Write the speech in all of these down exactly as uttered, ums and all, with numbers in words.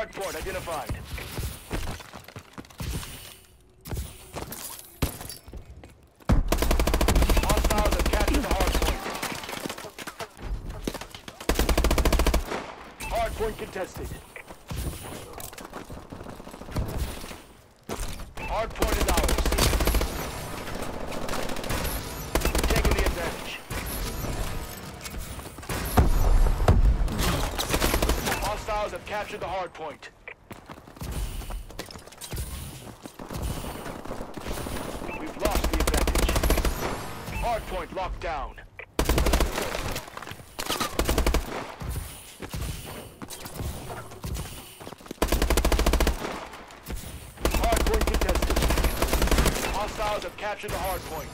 Hardpoint identified. Hostiles have captured the hardpoint. Hardpoint contested. Hardpoint is ours. Taking the advantage. Hostiles have captured the hardpoint. We've lost the advantage. Hardpoint locked down. Hardpoint contested. Hostiles have captured the hardpoint.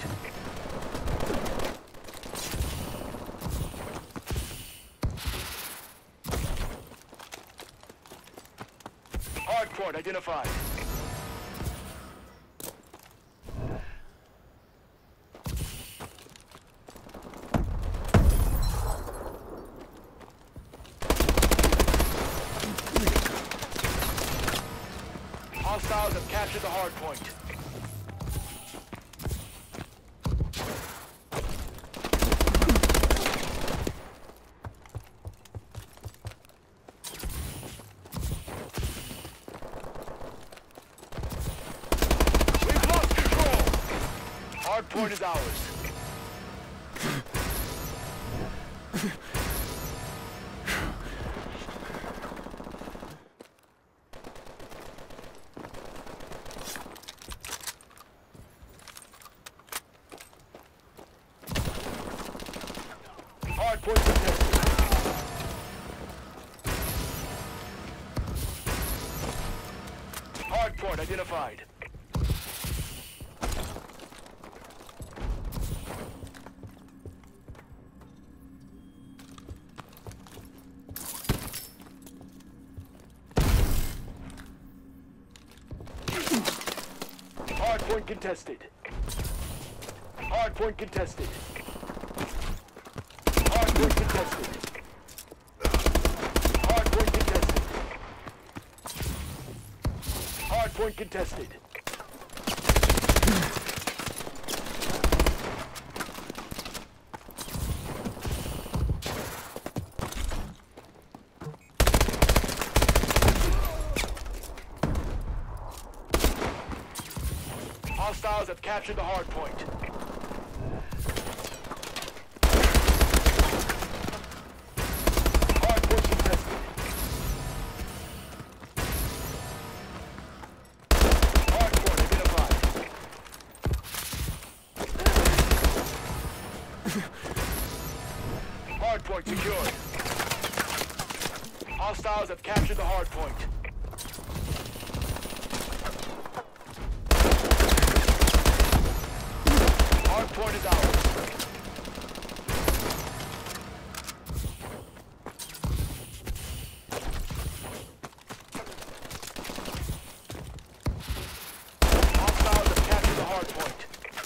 Hardpoint identified. Hostiles have captured the hardpoint. We've lost control. Hardpoint is ours. Hardpoint contested. Hardpoint identified. Hardpoint contested. Hardpoint contested. Hardpoint contested. Hardpoint contested. Hardpoint contested. Hostiles have captured the hardpoint. Hardpoint secured. Hostiles have captured the hardpoint. Hardpoint is ours. Hostiles have captured the hardpoint.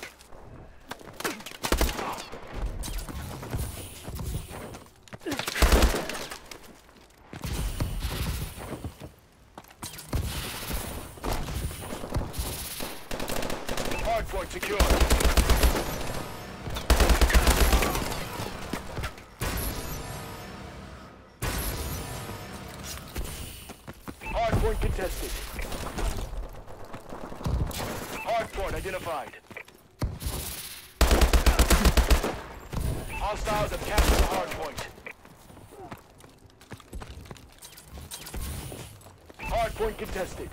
Hardpoint secured. Hardpoint contested. Hardpoint identified. Hostiles have captured the hardpoint. Hardpoint contested.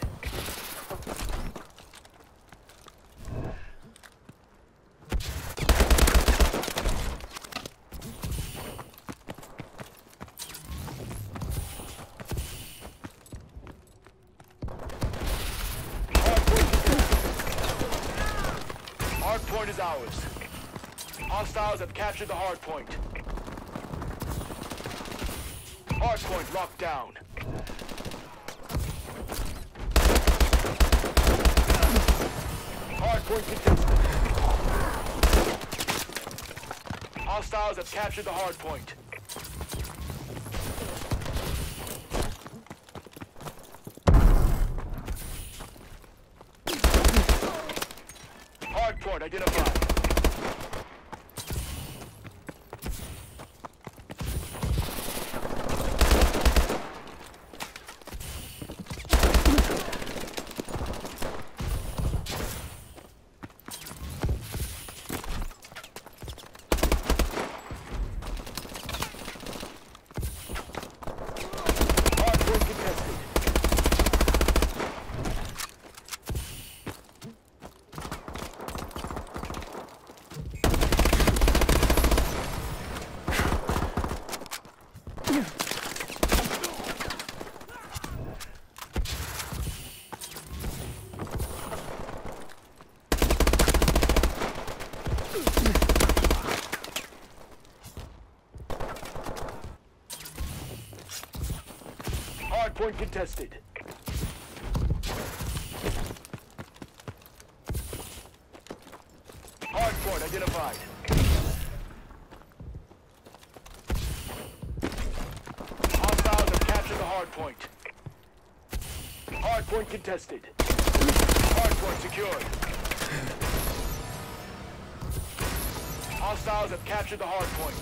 Hardpoint is ours. Hostiles have captured the hardpoint. Hardpoint locked down. Hardpoint contested. Hostiles have captured the hardpoint. Hardpoint identified. Hardpoint contested. Hardpoint contested. Hardpoint identified. Hostiles have captured the hardpoint. Hardpoint contested. Hardpoint secured. Hostiles have captured the hardpoint.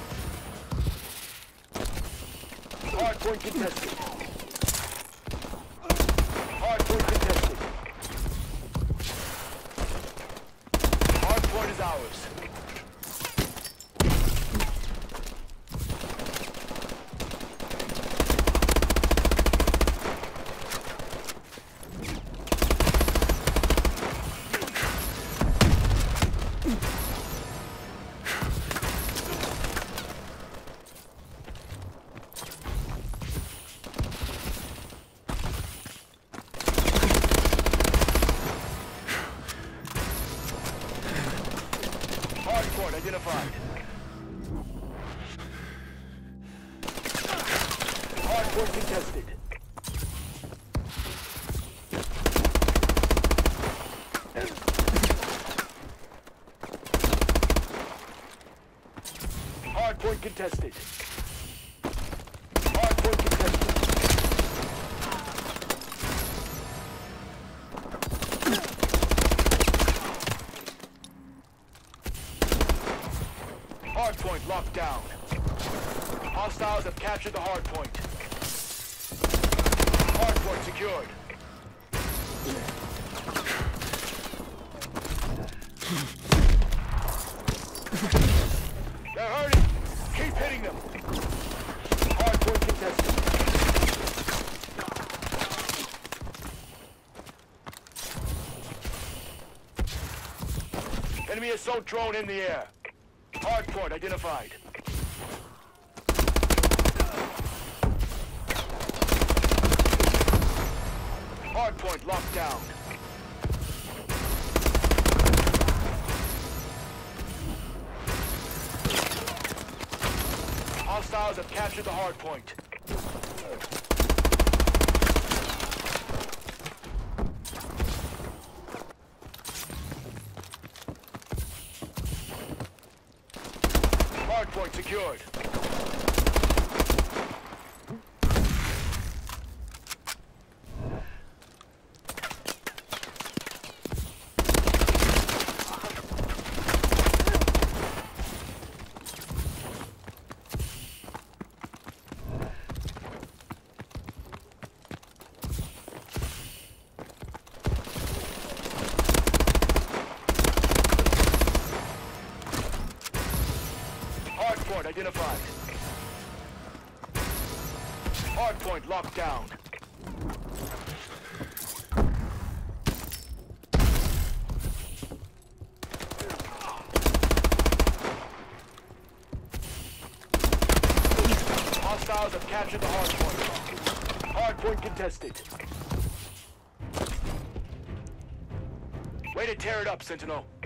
Hardpoint contested. Hardpoint contested. Hardpoint is ours. Hardpoint identified. Hardpoint contested. Hardpoint contested. Hardpoint contested. Hardpoint locked down. Hostiles have captured the hardpoint. Hardpoint secured. They're hurting. Keep hitting them. Hardpoint contested. Enemy assault drone in the air. Hardpoint identified. Hardpoint locked down. Hostiles have captured the hardpoint. Hardpoint secured. Hardpoint identified. Hardpoint locked down. Hostiles have captured the hardpoint. Hardpoint contested. Way to tear it up, Sentinel.